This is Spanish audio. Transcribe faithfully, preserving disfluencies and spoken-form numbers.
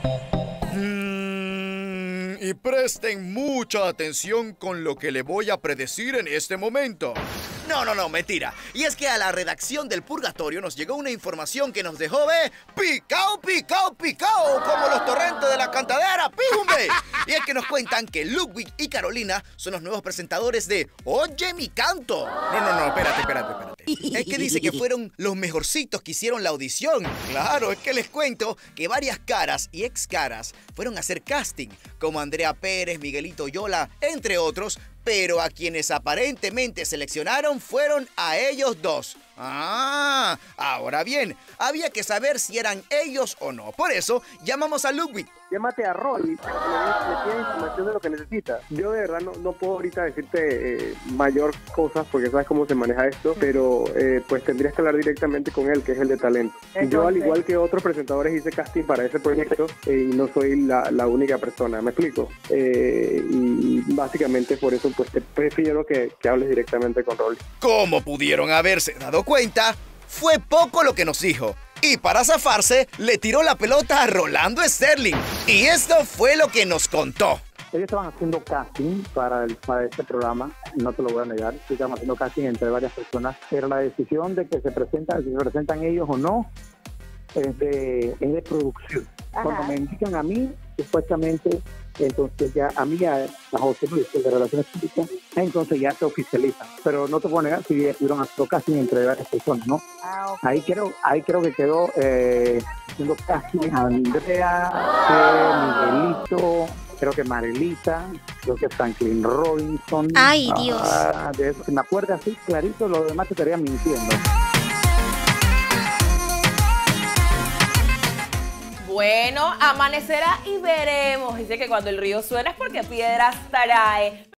Mm, y presten mucha atención con lo que le voy a predecir en este momento. No, no, no, mentira. Y es que a la redacción del Purgatorio nos llegó una información que nos dejó, ve, picao, picao, picao, como los torrentes de la cantadera, pijumbe. Y es que nos cuentan que Ludwig y Carolina son los nuevos presentadores de Oye mi canto. No, no, no, espérate, espérate, espérate. Es que dice que fueron los mejorcitos que hicieron la audición. Claro, es que les cuento que varias caras y ex caras fueron a hacer casting, como Andrea Pérez, Miguelito Yola, entre otros, pero a quienes aparentemente seleccionaron fueron a ellos dos. Ah, ahora bien, había que saber si eran ellos o no. Por eso, llamamos a Ludwig. Llámate a Roy, le tiene información de lo que necesita. Yo de verdad no, no puedo ahorita decirte eh, mayor cosas porque sabes cómo se maneja esto, pero eh, pues tendrías que hablar directamente con él, que es el de talento. Entonces, yo, al igual que otros presentadores, hice casting para ese proyecto eh, y no soy la, la única persona, ¿me explico? Eh, y básicamente por eso pues te prefiero que, que hables directamente con Roy. Como pudieron haberse dado cuenta, fue poco lo que nos dijo. Y para zafarse, le tiró la pelota a Rolando Sterling. Y esto fue lo que nos contó. Ellos estaban haciendo casting para, el, para este programa, no te lo voy a negar, estaban haciendo casting entre varias personas, pero la decisión de que se presentan, si se presentan ellos o no, es de, es de producción. Ajá. Cuando me indican a mí, supuestamente, entonces ya a mí, a, a José Luis, el de Relaciones Públicas, entonces ya se oficializa. Pero no te puedo negar si estuvieron haciendo casting entre varias personas, ¿no? Ah, okay. Ahí creo, ahí creo que quedó eh, haciendo casting a Andrea, eh, Miguelito, creo que Marilita, creo que Franklin Robinson. Ay, Dios. Ah, de eso, si me acuerdo así clarito, lo demás te estaría mintiendo. Bueno, amanecerá y veremos. Dice que cuando el río suena es porque piedras trae.